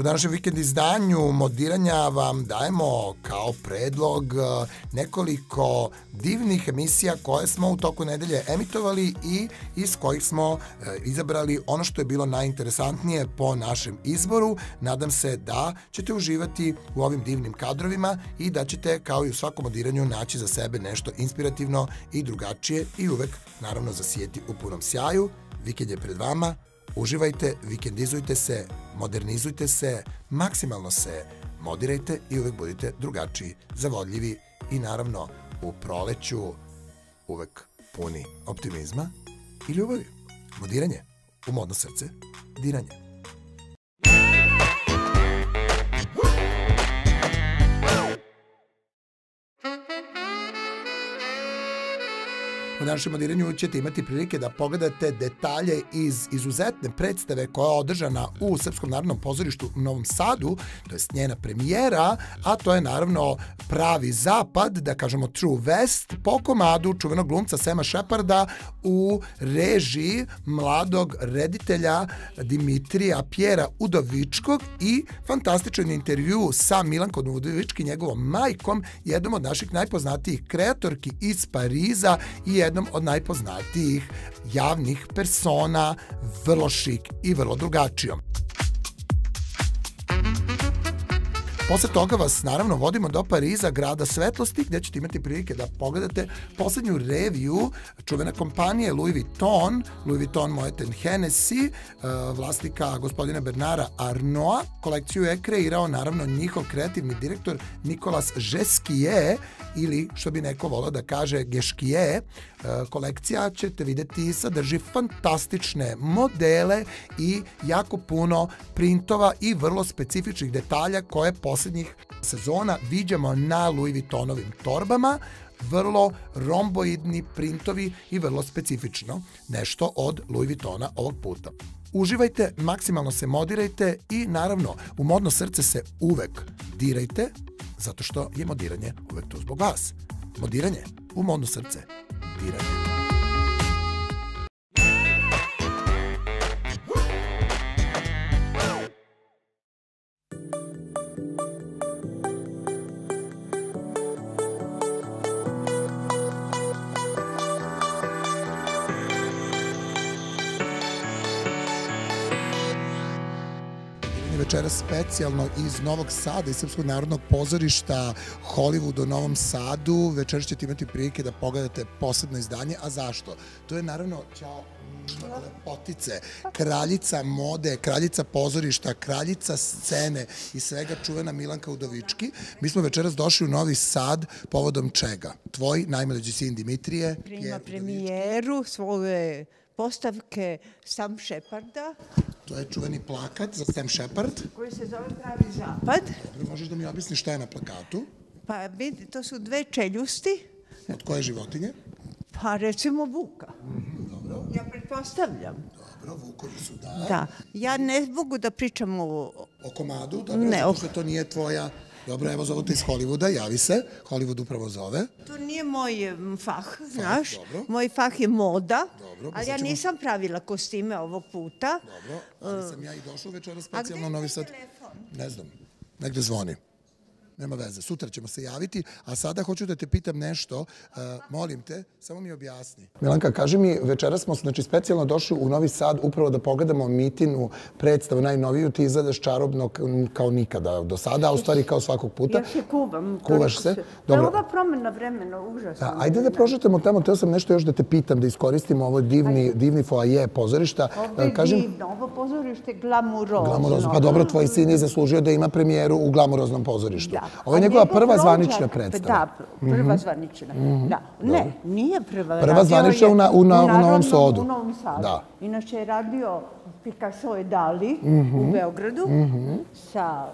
U današnjem vikend izdanju modiranja vam dajemo kao predlog nekoliko divnih emisija koje smo u toku nedelje emitovali i iz kojih smo izabrali ono što je bilo najinteresantnije po našem izboru. Nadam se da ćete uživati u ovim divnim kadrovima i da ćete kao i u svakom modiranju naći za sebe nešto inspirativno i drugačije i uvek naravno zasijeti u punom sjaju. Vikend je pred vama. Uživajte, vikendizujte se, modernizujte se, maksimalno se modirajte i uvek budite drugačiji, zavodljivi i naravno u proleću uvek puni optimizma i ljubavi. Modiranje, u modno srce, diranje. U našem modiranju ćete imati prilike da pogledate detalje iz izuzetne predstave koja je održana u Srpskom narodnom pozorištu u Novom Sadu, to je njena premijera, a to je naravno pravi zapad, da kažemo True West, po komadu čuvenog glumca Sema Sheparda u režiji mladog reditelja Dimitrija Pjera Udovičkog i fantastičan intervju sa Milankom Udovički, njegovom majkom, jednom od naših najpoznatijih kreatorki iz Pariza i jednom od najpoznatijih javnih persona, vrlo šik i vrlo drugačijom. Posle toga vas naravno vodimo do Pariza, grada svetlosti, gde ćete imati prilike da pogledate poslednju reviju čuvene kompanije Louis Vuitton Moet & Hennessy, vlasnika gospodina Bernara Arnaulta. Kolekciju je kreirao naravno njihov kreativni direktor Nicolas Ghesquière, ili što bi neko volao da kaže Ghesquière. Kolekcija ćete videti sadrži fantastične modele i jako puno printova i vrlo specifičnih detalja koje poslednjih sezona viđamo na Louis Vuittonovim torbama. Vrlo romboidni printovi i vrlo specifično nešto od Louis Vuittona ovog puta. Uživajte, maksimalno se modirajte i naravno u modno srce se uvek dirajte, zato što je modiranje uvek tu zbog vas. Modiranje u modno srce, diranje. Večeras specijalno iz Novog Sada, iz Srpskog narodnog pozorišta Hollywood u Novom Sadu. Večeras ćete imati prilike da pogledate posebno izdanje. A zašto? To je naravno lepotice, kraljica mode, kraljica pozorišta, kraljica scene i svega čuvena Milanka Udovički. Mi smo večeras došli u Novi Sad povodom čega? Tvoj najmlađi sin Dimitrije prima premijeru svoje postavke Sam Sheparda. To je čuveni plakat za Sam Shepard. Koji se zove Pravi zapad. Dobro, možeš da mi objasniš šta je na plakatu? Pa vidi, to su dve čeljusti. Od koje životinje? Pa recimo vuka. Dobro. Ja pretpostavljam. Dobro, vukovi su da. Da. Ja ne mogu da pričam o komadu, dobro, zato što to nije tvoja... Dobro, evo zovu te iz Hollywooda, javi se. Hollywood upravo zove. To nije moj fah, znaš. Moj fah je moda, ali ja nisam pravila kostime ovog puta. Dobro, ali sam ja i došla večera specijalno u Novi Sad. A gde je telefon? Ne znam, negde zvoni. Nema veze, sutra ćemo se javiti, a sada hoću da te pitam nešto, molim te, samo mi objasni. Milanka, kaži mi, večera smo specijalno došli u Novi Sad upravo da pogledamo Mitinu predstavu, najnoviju, ti izgledaš čarobno kao nikada do sada, a u stvari kao svakog puta. Ja se kuvam. Kuvaš se? Da, ova promena vremena, užasno. Ajde da prošetamo tamo, teo sam nešto još da te pitam, da iskoristimo ovo divni foaje pozorišta. Ovde je divno, ovo pozorište je glamurozno. Pa dobro, tvoj sin je zaslužio da ima premijeru u glamuroznom pozorištu. Ovo je njegova prva zvanična predstava. Da, prva zvanična. Ne, nije prva. Prva zvanična u Novom Sadu. U Novom Sadu. Inače je radio Picasso i Dali u Beogradu sa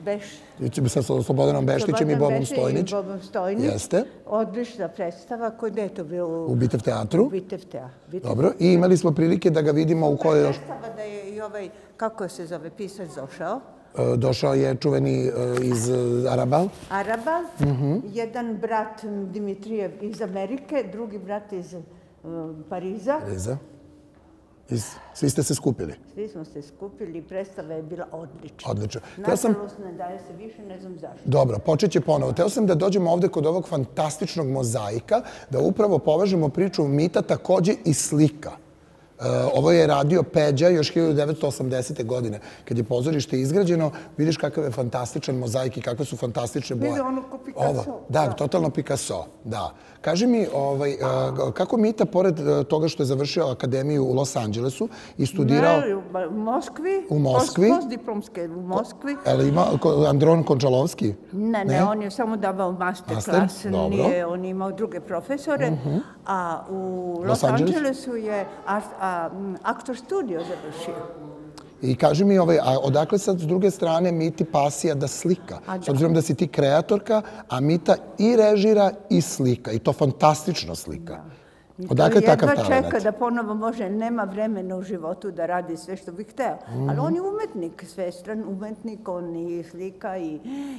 Sa Slobodanom Beštićem i Bobom Stojnić. Jeste. Odlična predstava. Gde je to bilo? U Bitev teatru. U Bitev teatru. Dobro. I imali smo prilike da ga vidimo u kojoj još... Predstava da je i ovaj, kako se zove, pisac došao? Došao je čuveni iz Arabal. Arabal. Jedan brat Dimitrijev iz Amerike, drugi brat iz Pariza. Svi ste se skupili? Svi smo se skupili i predstava je bila odlična. Odlično. Nažalost, ne daje se više, ne znam zašto. Dobro, počet će ponovo. Teo sam da dođemo ovde kod ovog fantastičnog mozaika, da upravo povežemo priču mita takođe i slika. Ovo je radio Peđa još 1980. godine. Kad je pozorište izgrađeno, vidiš kakav je fantastičan mozaik i kakve su fantastične boje. Vidi ono ko Picasso. Da, totalno Picasso, da. Kaži mi, kako Mita, pored toga što je završio akademiju u Los Angelesu i studirao... Ne, u Moskvi. U Moskvi? Postdiplomske u Moskvi. Ali ima Andron Končalovski? Ne, on je samo davao master klas, on je imao druge profesore, a u Los Angelesu je aktor studio završio. I kaži mi, odakle sad s druge strane Miti pasija da slika? S obzirom da si ti kreatorka, a Mita i režira i slika. I to fantastično slika. Odakle takav talent? Jedva čeka da ponovo može, nema vremena u životu da radi sve što bih hteo. Ali on je umetnik, svestran umetnik, on i slika i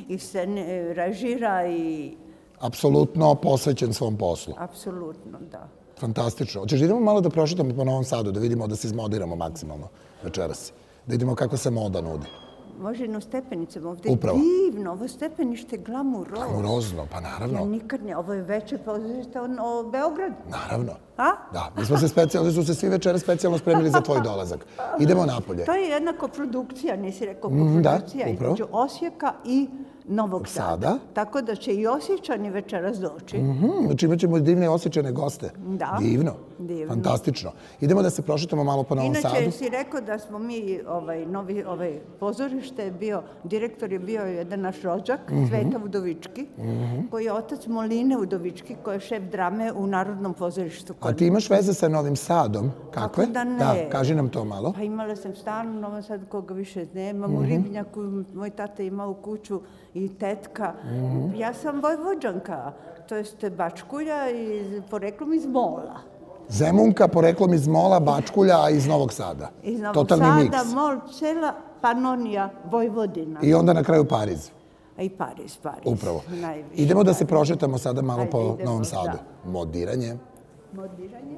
režira i... Apsolutno posvećen svom poslu. Apsolutno, da. Fantastično. Hoćeš da idemo malo da prošetamo po Novom Sadu, da vidimo da se izmodiramo maksimalno večeras? Da vidimo kako se moda nudi. Može i u stepenicama. Ovdje je divno. Ovo stepenište je glamurozno. Glamurozno, pa naravno. Ja nikad ne. Ovo je veće pozorište od Beograda. Naravno. A? Da. Mi smo se specijalno, su se svi večera specijalno spremili za tvoj dolazak. Idemo napolje. To je jedna koprodukcija, nisi rekao koprodukcija, između Osijeka i Novog Sada. Tako da će i Osječani večeras doći. Znači imat ćemo divne Osječane goste. Da. Divno. Fantastično. Idemo da se prošetamo malo po Novom Sadu. Inače si rekao da smo mi, pozorište je bio, direktor je bio jedan naš rođak, Sveta Udovički, koji je otac Moline Udovički, koji je šef drame u Narodnom pozorištu. A ti imaš veze sa Novim Sadom? Kakve? Kako da ne? Da, kaži nam to malo. Pa imala sam stan u Novom Sadu koga više nemam, u Ribnjaku, moj tata imao kuću i tetka. Ja sam Vojvođanka, to jest Bačkulja, poreklom iz Mola. Zemunka, poreklom iz Mola, Bačkulja, a iz Novog Sada. Iz Novog Sada, Mol, cela Panonija, Vojvodina. I onda na kraju Pariz. I Pariz. Upravo. Idemo da se prošetamo sada malo po Novom Sadu. Modiranje. Modiranje.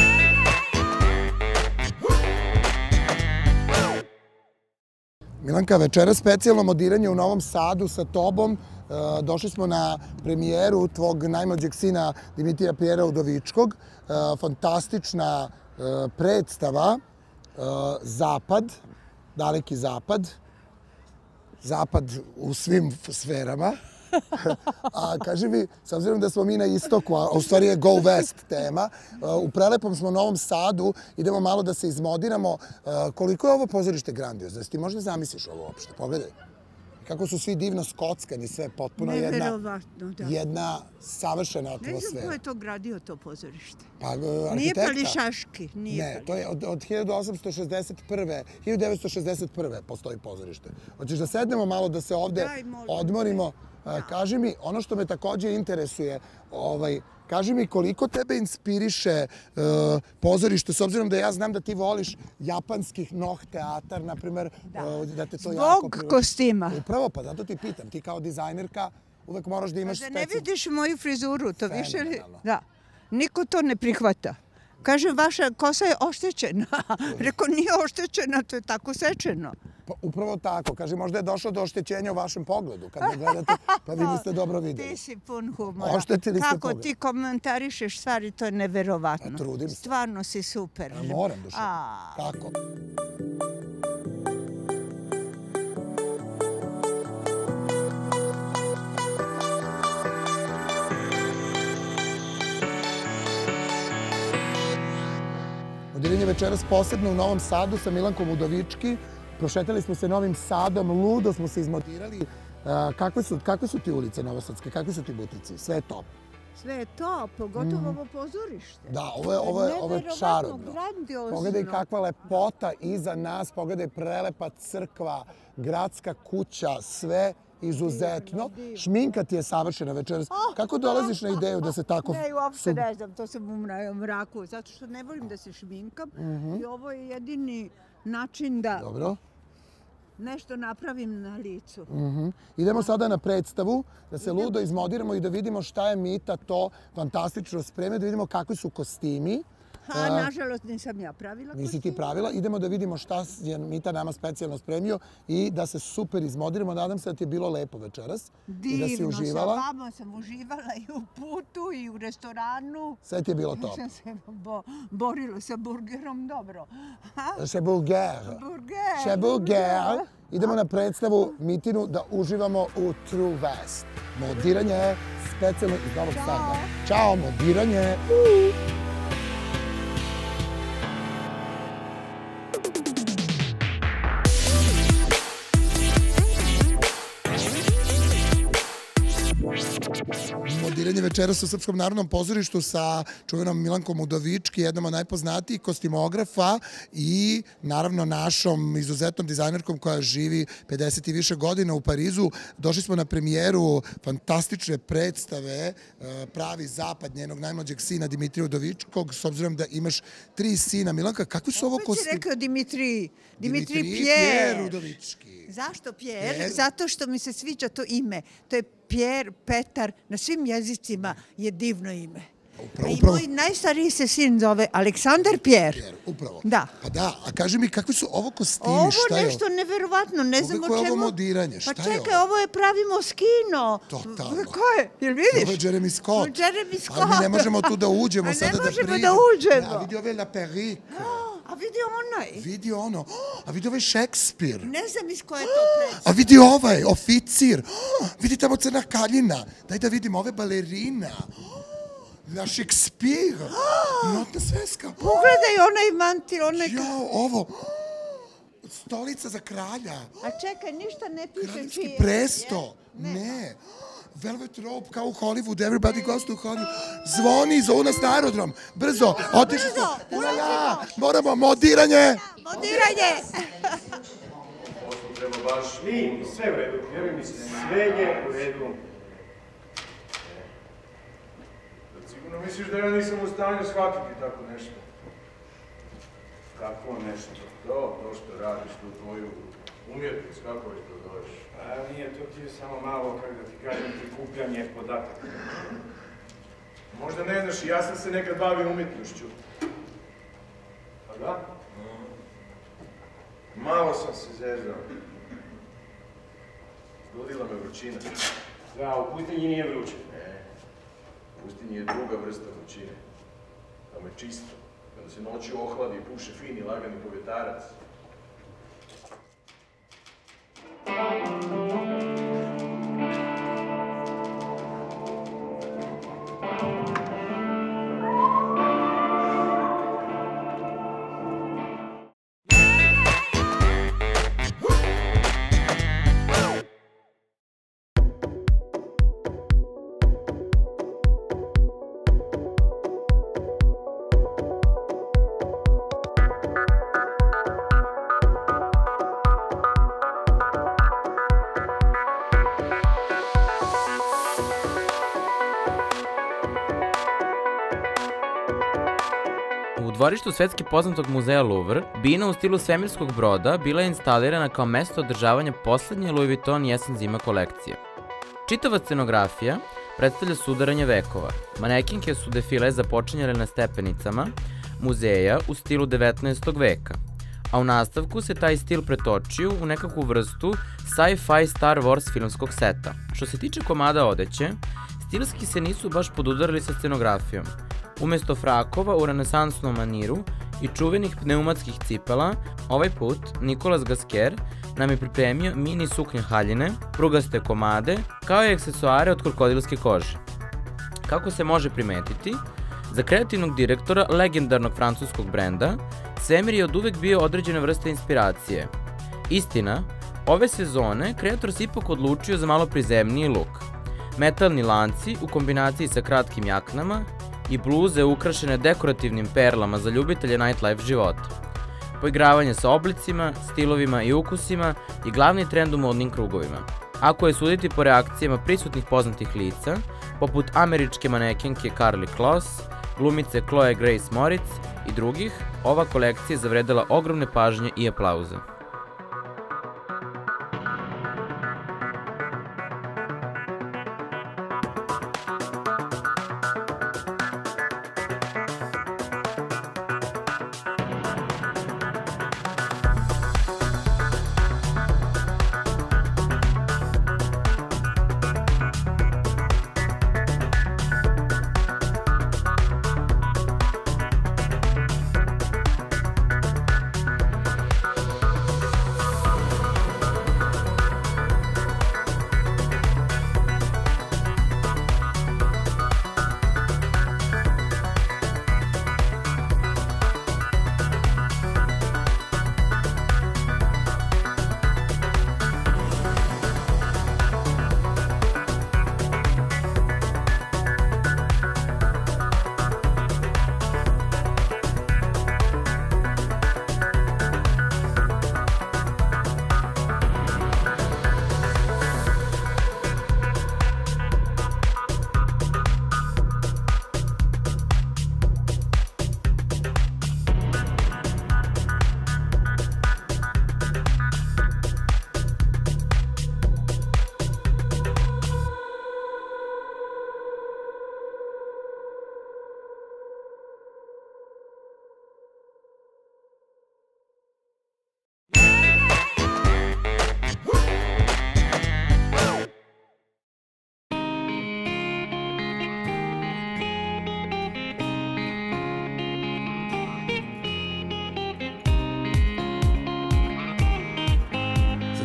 Milanka, večera specijalno modiranje u Novom Sadu sa tobom. Došli smo na premijeru tvog najmlađeg sina Dimitrija Pjera Udovičkog. Fantastična predstava Zapad, daleki Zapad. Zapad u svim sferama. A kaži mi, s obzirom da smo mi na istoku, a u stvari je Go West tema, u prelepom smo Novom Sadu, idemo malo da se izmodiramo. Koliko je ovo pozorište grandiozno? Ti možda zamisliš ovo uopšte? Pogledaj. Kako su svi divno skockani, sve potpuno jedna savršena atmosfera. Ne znam ko je to gradio, to pozorište. Pa arhitekta. Nije Pališaški. Ne, to je od 1961. postoji pozorište. Hoćeš da sednemo malo, da se ovde odmorimo? Kaži mi, ono što me takođe interesuje, kaži mi koliko tebe inspiriše pozorište, s obzirom da ja znam da ti voliš japanskih noh teatar, na primer, da te to jako... Zbog kostima. Upravo, pa zato ti pitam. Ti kao dizajnerka uvek moraš da imaš... Da ne vidiš moju frizuru, to više... Da. Niko to ne prihvata. Kaže, vaša kosa je oštećena. Rekao, nije oštećena, to je tako sečeno. Upravo tako. Kaže, možda je došlo do oštećenja u vašem pogledu. Kad me gledate, pa vi niste dobro vidjeli. Ti si pun humora. Oštetili ste pogled. Kako ti komentarišeš stvari, to je neverovatno. Trudim se. Stvarno si super. Moram duše. Kako? Modiranje večeras posebno u Novom Sadu sa Milankom Udovički. Prošetali smo se Novim Sadom, ludo smo se izmodirali. Kakve su ti ulice novosadske, kakvi su ti butici? Sve je top. Sve je top, pogotovo ovo pozorište. Da, ovo je čarobno. Pogledaj kakva lepota iza nas, pogledaj prelepa crkva, gradska kuća, sve izuzetno. Šminka ti je savršena večeras. Kako dolaziš na ideju da se tako... Ne, uopšte ne znam, to sam u mraku, zato što ne volim da se šminkam i ovo je jedini način da nešto napravim na licu. Idemo sada na predstavu, da se ludo izmodiramo i da vidimo šta je Mita to fantastično spreme, da vidimo kakvi su kostimi. Nažalost, nisam ja pravila kostime. Nisi ti pravila. Idemo da vidimo šta je Mita nama specijalno spremio i da se super izmodiramo. Nadam se da ti je bilo lepo večeras. I da si uživala. Divno, sa vama sam uživala i u putu i u restoranu. Sve ti je bilo top. Sam se borila sa burgerom, dobro. Še burger. Idemo na predstavu Mitinu da uživamo u True West. Modiranje specijalno iz Novog Sada. Ćao, modiranje! Modiranje večeras u Srpskom narodnom pozorištu sa čuvenom Milankom Udovički, jednom od najpoznatijih kostimografa i naravno našom izuzetnom dizajnerkom koja živi 50 i više godina u Parizu. Došli smo na premijeru fantastične predstave Pravi zapad njenog najmlađeg sina Dimitrija Udovičkog, s obzirom da imaš 3 sina. Milanka, kakvi su ovo kostime? Opet si rekao Dimitrij Pierre Udovički. Zašto Pierre? Zato što mi se sviđa to ime. To je Pierre, Petar, na svim jezicima je divno ime. I moj najstariji se sin zove Aleksandar Pierre. Upravo. Da. Pa da, a kaži mi kakvi su ovo kostimi, šta je ovo? Nešto neverovatno, ne znam o čemu. Kako je ovo modiranje, šta je ovo? Pa čekaj, ovo je pravi Moschino. Totalno. Ko je? Jel vidiš? Ovo je Jeremy Scott. Jeremy Scott. Ali mi ne možemo tu da uđemo sada da priđemo. Ne možemo da uđemo. A vidi ove La Perique. A vidi onaj. Vidi ono. A vidi ovaj Šekspir. Ne znam iz koje je to predstav. A vidi ovaj, oficir. Vidi tamo Crna Kaljina. Daj da vidimo ove balerina. La Šekspir. Notna sveska. Pogledaj onaj mantil, onaj... Jao, ovo. Stolica za kralja. A čekaj, ništa ne piše. Kraljevski presto. Ne. Velvet robe, kao u Hollywoodu, everybody goes to Hollywood. Zvoni, zovu nas na aerodrom. Brzo, otišli smo. Ulala, moramo, modiranje. Modiranje. Poslu treba baš sve u redu, vjeruj mi, sve je u redu. Sigurno misliš da ja nisam u stanju shvatiti tako nešto? Kako nešto? To što radiš, tu tvoju umjetnost, kako je to zoveš? A nije, to ti je samo malo, kako da ti kažem, prikupljanje podataka. Možda ne znaš, ja sam se nekad bavio umjetnošću. Pa da? Malo sam se zezao. Zgodila me vrućina. Da, u pustinji nije vruće. Ne, u pustinji je druga vrsta vrućine. Tamo je čisto. Kada se noći ohladi i puše fini, lagani povjetarac. U dvorištu svetski poznatog muzeja Louvre, bina u stilu svemirskog broda bila je instalirana kao mesto održavanja poslednje Louis Vuitton jesen-zima kolekcije. Čitava scenografija predstavlja sudaranje vekova. Manekinke su defile započinjale na stepenicama muzeja u stilu 19. veka, a u nastavku se taj stil pretočio u nekakvu vrstu sci-fi Star Wars filmskog seta. Što se tiče komada odeće, stilski se nisu baš podudarili sa scenografijom. Umesto frakova u renesansnom maniru i čuvenih pneumatskih cipela, ovaj put Nicolas Gasquer nam je pripremio mini suknje haljine, prugaste komade, kao i aksesuare od krokodilske kože. Kako se može primetiti, za kreativnog direktora legendarnog francuskog brenda, svemir je od uvek bio određena vrsta inspiracije. Istina, ove sezone kreator se ipak odlučio za malo prizemniji luk. Metalni lanci u kombinaciji sa kratkim jaknama i bluze ukrašene dekorativnim perlama za ljubitelje nightlife života. Poigravanje sa oblicima, stilovima i ukusima je glavni trend u modnim krugovima. Ako je suditi po reakcijama prisutnih poznatih lica, poput američke manekenke Karlie Kloss, glumice Chloe Grace Moritz i drugih, ova kolekcija je zavredela ogromne pažnje i aplauze.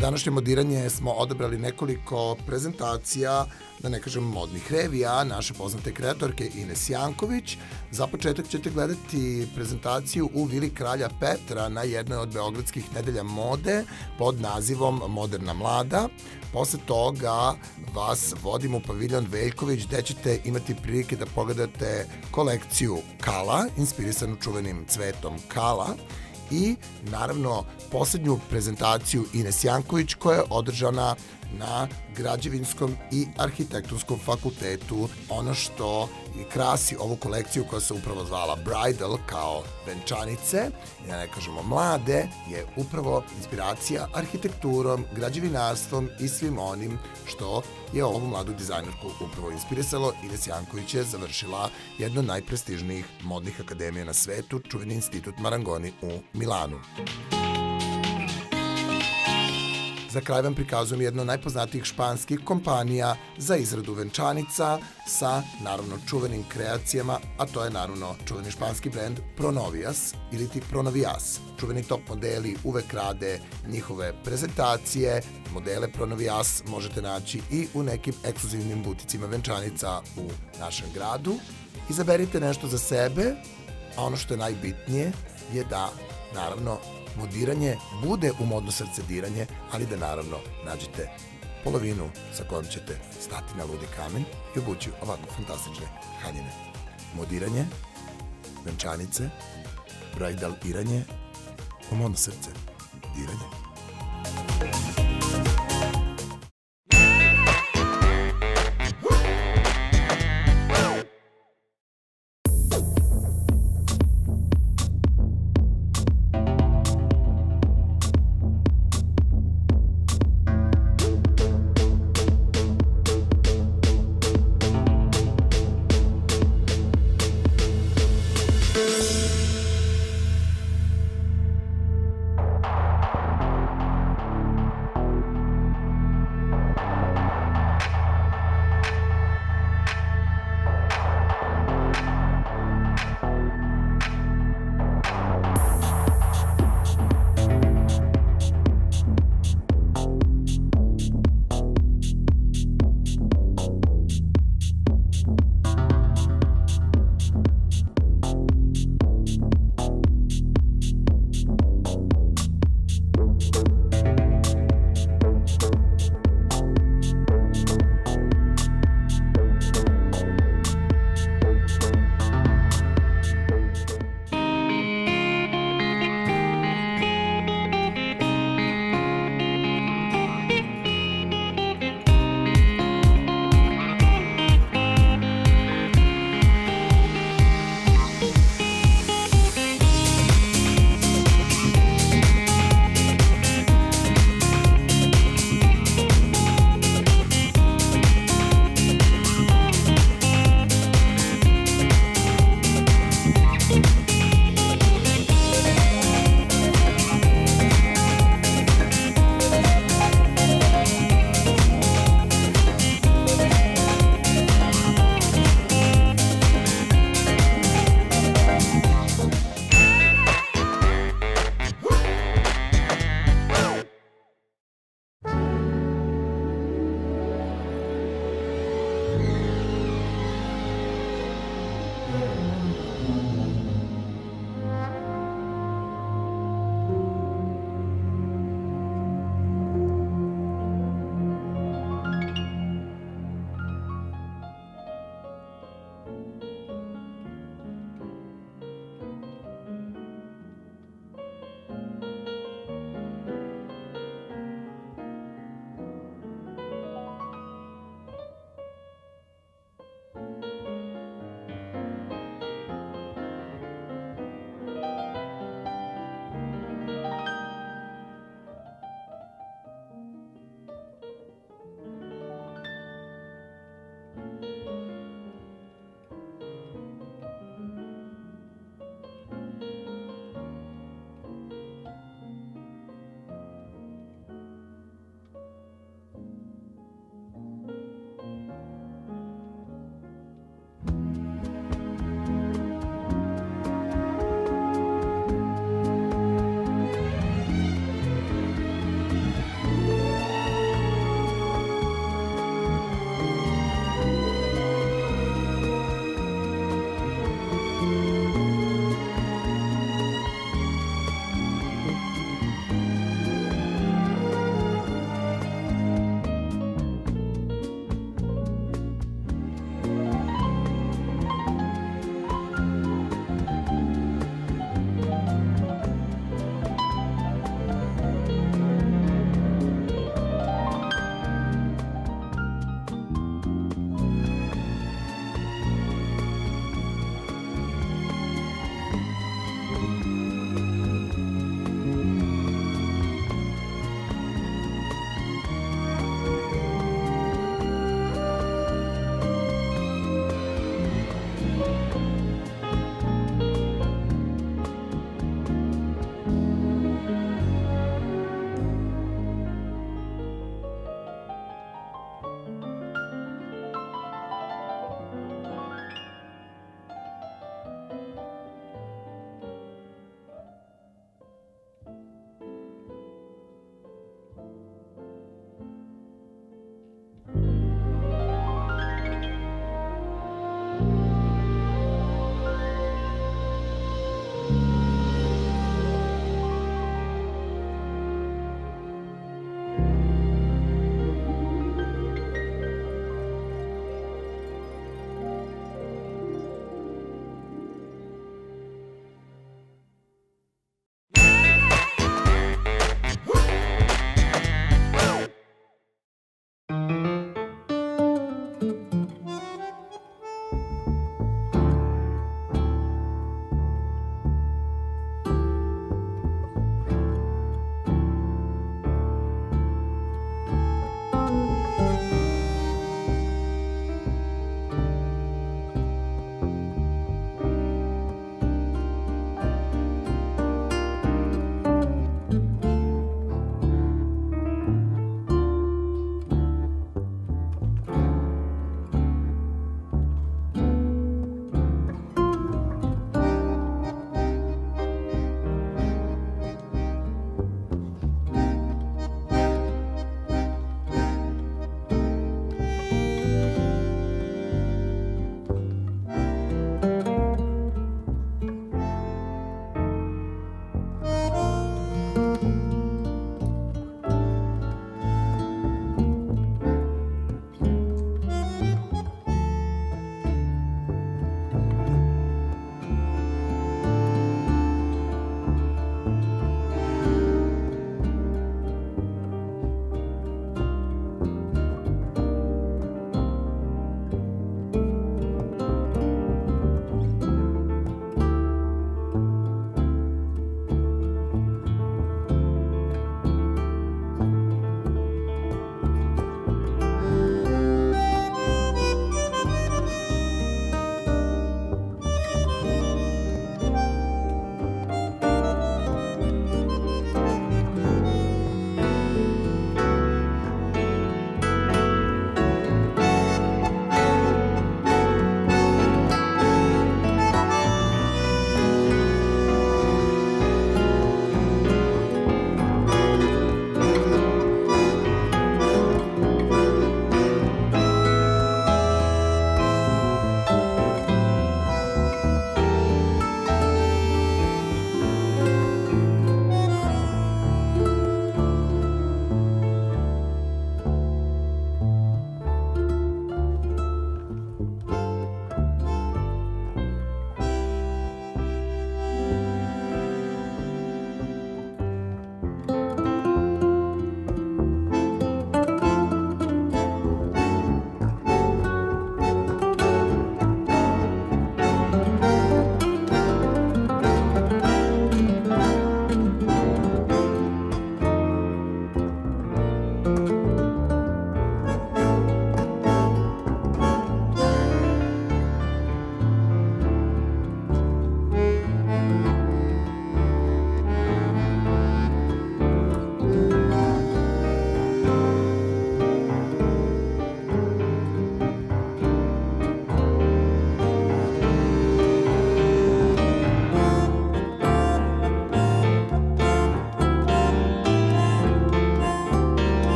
današnje modiranje smo odabrali nekoliko prezentacija, da ne kažem modnih revija, naše poznate kreatorke Ines Janković. Za početak ćete gledati prezentaciju u Vili Kralja Petra na jednoj od beogradskih nedelja mode pod nazivom Moderna mlada. Posle toga vas vodim u paviljon Veljković gde ćete imati prilike da pogledate kolekciju Kala, inspirisanu čuvenim cvetom Kala, i naravno poslednju prezentaciju Ines Janković koja je održana na Građevinskom i Arhitektonskom fakultetu. Ono što krasi ovu kolekciju koja se upravo zvala Bridal kao venčanice, da ne kažemo mlade, je upravo inspiracija arhitekturom, građevinarstvom i svim onim što je ovu mladu dizajnerku upravo inspirisalo. Ines Janković je završila jednu od najprestižnijih modnih akademija na svetu, čuveni institut Marangoni u Milanu. Za kraj vam prikazujem jednu od najpoznatijih španskih kompanija za izradu venčanica sa, naravno, čuvenim kreacijama, a to je, naravno, čuveni španski brend Pronovias ili ti Pronovias. Čuveni top modeli uvek rade njihove prezentacije. Modele Pronovias možete naći i u nekim ekskluzivnim buticima venčanica u našem gradu. Izaberite nešto za sebe, a ono što je najbitnije je da, naravno, modiranje bude u modno srce diranje, ali da naravno nađete polovinu sa kojom ćete stati na ludi kamen i obući ovako fantastične haljine. Modiranje, venčanice, bridaliranje, u modno srce diranje.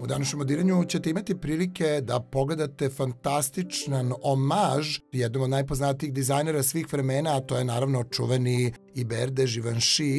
U današnjem modiranju ćete imati prilike da pogledate fantastičan omaž jednom od najpoznatijih dizajnera svih vremena, a to je naravno čuveni Hubert de Givenchy.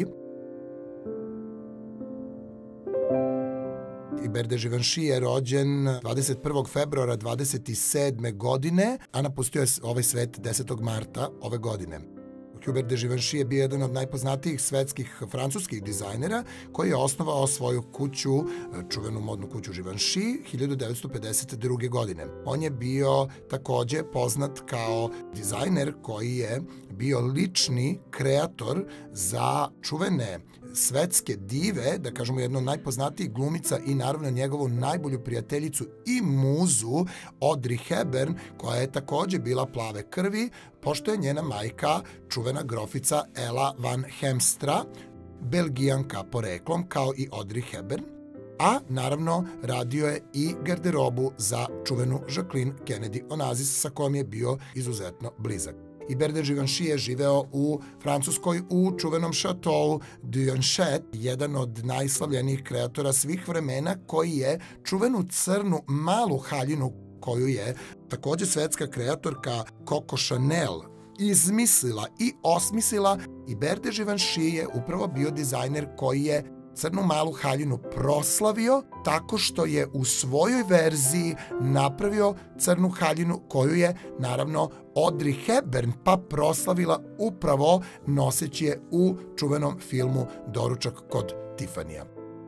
Hubert de Givenchy je rođen 21. februara 27. godine, a napustio je ovaj svet 10. marta ove godine. Hubert de Givenchy je bio jedan od najpoznatijih svetskih francuskih dizajnera koji je osnovao svoju kuću, čuvenu modnu kuću Givenchy, 1952. godine. On je bio takođe poznat kao dizajner koji je bio lični kreator za čuvene svetske dive, da kažemo jedno od najpoznatijih glumica i naravno njegovu najbolju prijateljicu i muzu Audrey Hepburn, koja je takođe bila plave krvi, pošto je njena majka čuvena grofica Ella van Hemstra, Belgijanka poreklom kao i Audrey Hepburn, a naravno radio je i garderobu za čuvenu Jacqueline Kennedy Onassis sa kojom je bio izuzetno blizak. Hubert de Givenchy je živeo u Francuskoj u čuvenom šatou Duanchet, jedan od najslavljenijih kreatora svih vremena koji je čuvenu crnu malu haljinu koju je takođe svetska kreatorka Coco Chanel izmislila i osmislila. Hubert de Givenchy je upravo bio dizajner koji je crnu malu haljinu proslavio tako što je u svojoj verziji napravio crnu haljinu koju je naravno Audrey Hepburn pa proslavila upravo noseći je u čuvenom filmu Doručak kod Tifanija.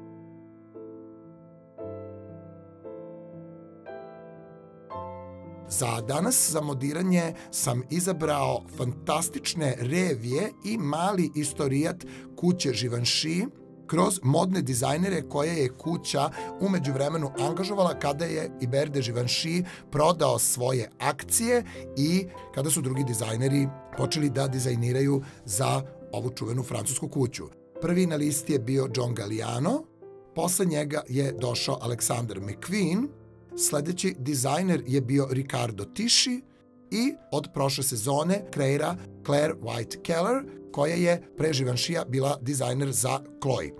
Za danas, za modiranje, sam izabrao fantastične revije i mali istorijat kuće Givenchy kroz modne dizajnere koje je kuća u međuvremenu angažovala kada je Hubert de Givenchy prodao svoje akcije i kada su drugi dizajneri počeli da dizajniraju za ovu čuvenu francusku kuću. Prvi na listi je bio John Galliano, posle njega je došao Alexander McQueen, sledeći dizajner je bio Riccardo Tisci i od prošle sezone kreira Claire White Keller, koja je pre Givenchya bila dizajner za Chloe.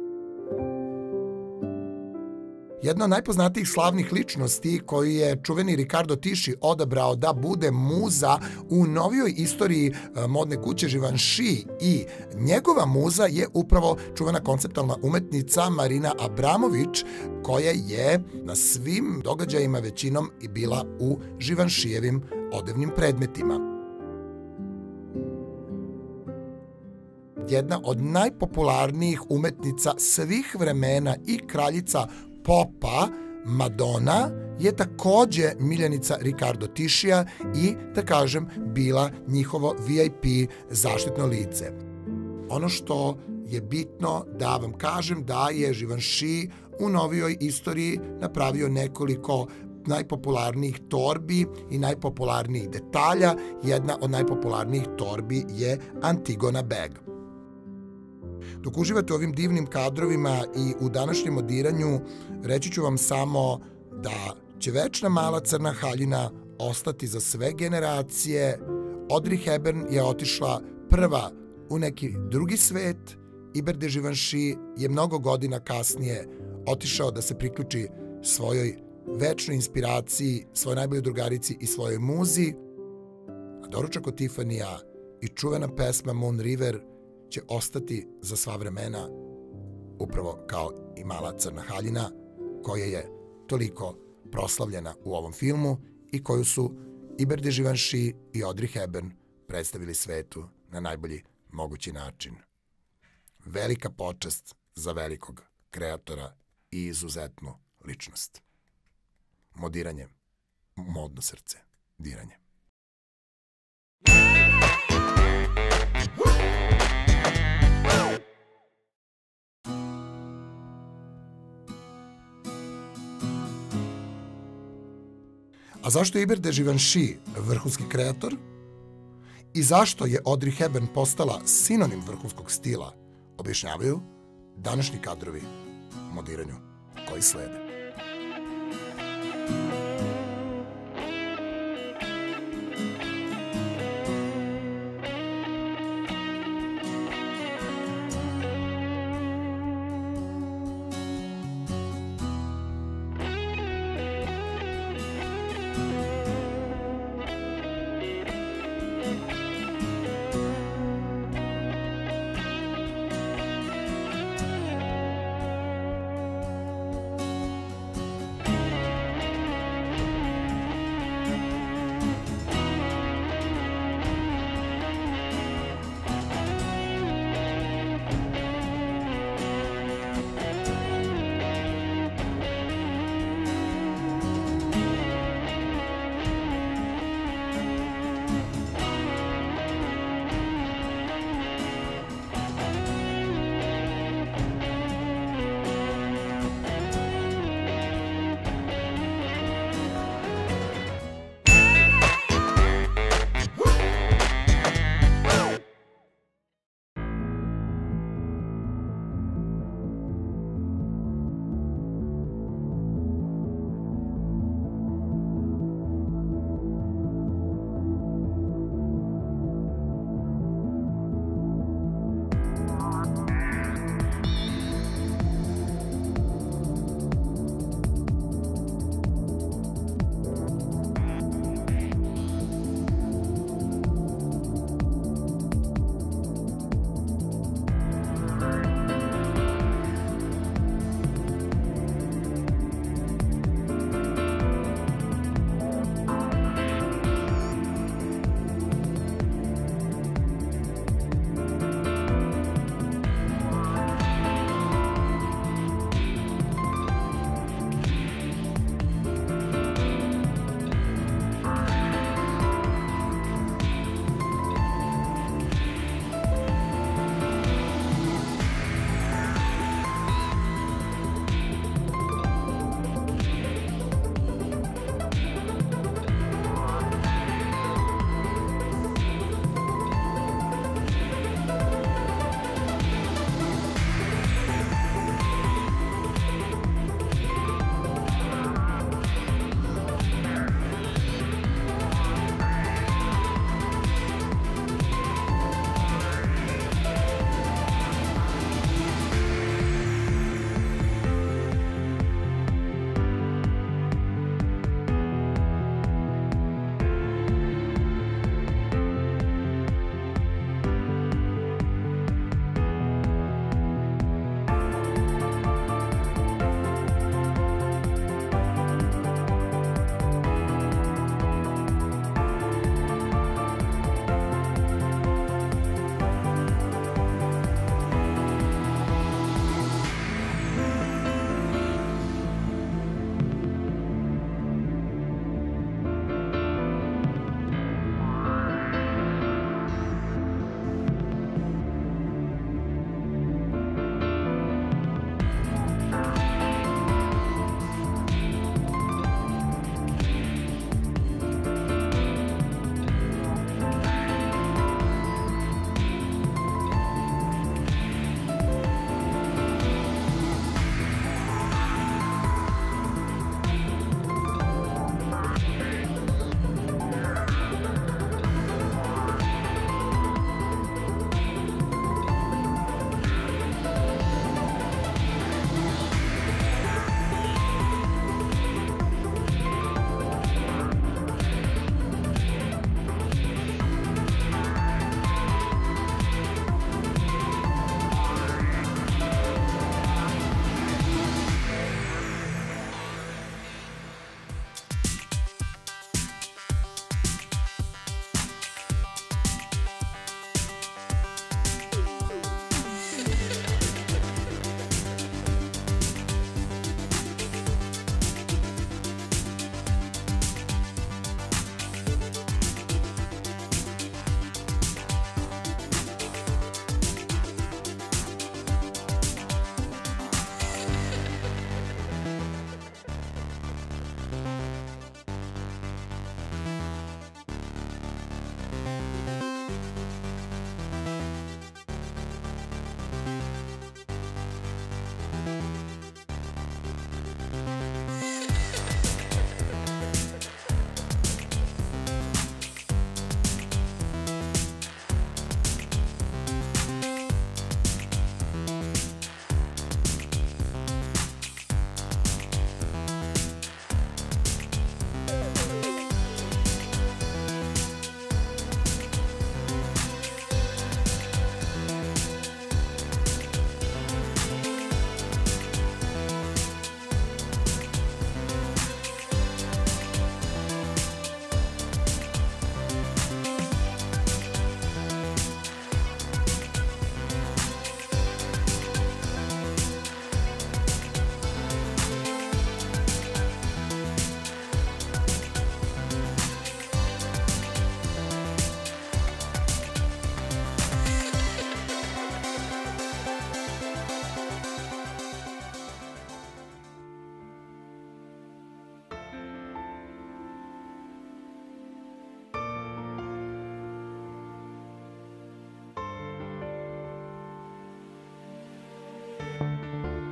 Jedna od najpoznatijih slavnih ličnosti koju je čuveni Riccardo Tisci odabrao da bude muza u novijoj istoriji modne kuće Givenchy i njegova muza je upravo čuvena konceptualna umetnica Marina Abramović, koja je na svim događajima većinom i bila u Givenchyjevim odevnim predmetima. Jedna od najpopularnijih umetnica svih vremena i kraljica popa Madonna je takođe miljenica Riccardo Tiscija i, da kažem, bila njihovo VIP zaštitno lice. Ono što je bitno da vam kažem da je Givenchy u novijoj istoriji napravio nekoliko najpopularnijih torbi i najpopularnijih detalja. Jedna od najpopularnijih torbi je Antigona bag. Dok uživate u ovim divnim kadrovima i u današnjem modiranju, reći ću vam samo da će večna mala crna haljina ostati za sve generacije. Audrey Hepburn je otišla prva u neki drugi svet. Hubert de Givenchy je mnogo godina kasnije otišao da se priključi svojoj večnoj inspiraciji, svojoj najboljoj drugarici i svojoj muzi. A Doručak od Tifanija i čuvena pesma Moon River će ostati za sva vremena, upravo kao i mala crna haljina, koja je toliko proslavljena u ovom filmu i koju su Hubert de Givenchy i Audrey Hepburn predstavili svetu na najbolji mogući način. Velika počast za velikog kreatora i izuzetnu ličnost. Modiranje, modno srce, diranje. A zašto je Hubert de Givenchy vrhunski kreator i zašto je Audrey Hepburn postala sinonim vrhunskog stila, objašnjavaju današnji kadrovi u modiranju koji slede.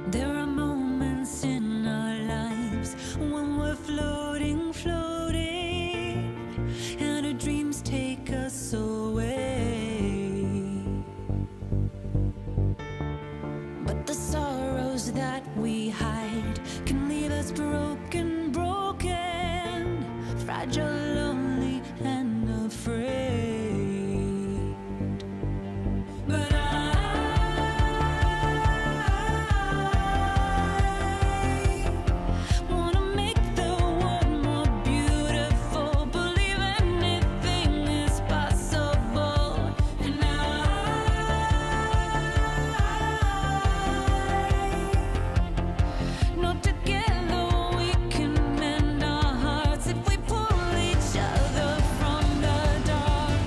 There are moments in our lives when we're floating, and our dreams take us away. But the sorrows that we hide can leave us broken, fragile, lonely, and afraid. But I wanna make the world more beautiful, believe anything is possible. And I know together we can mend our hearts if we pull each other from the dark.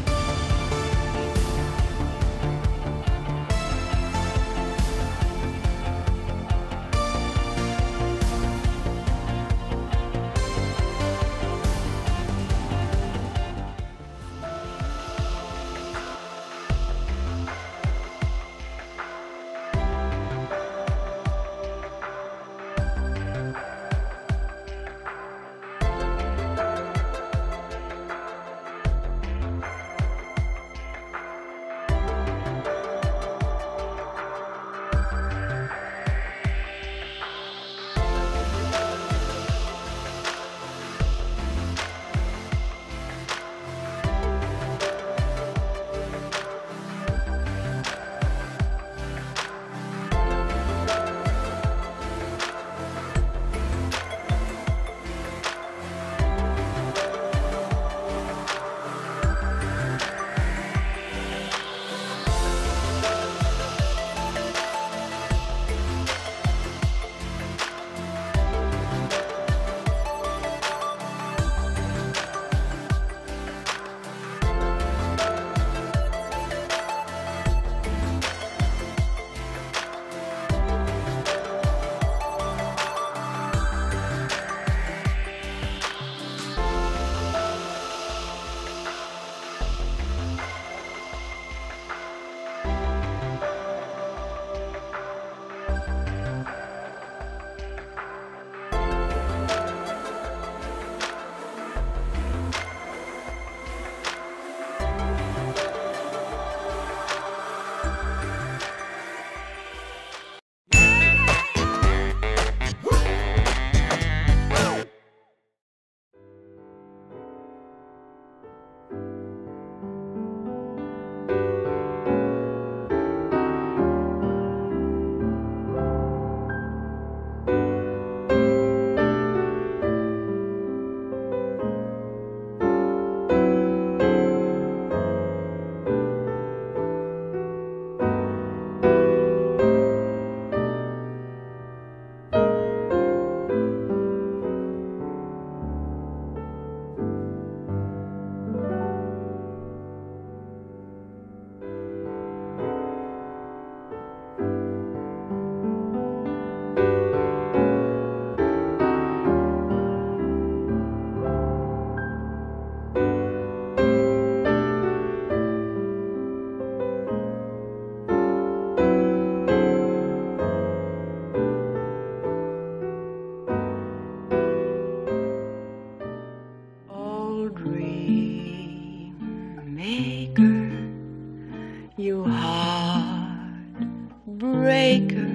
You heartbreaker,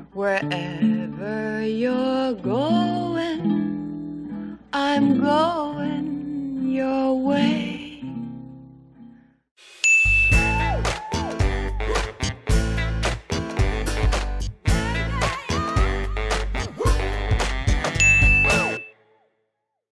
wherever you're going, I'm going.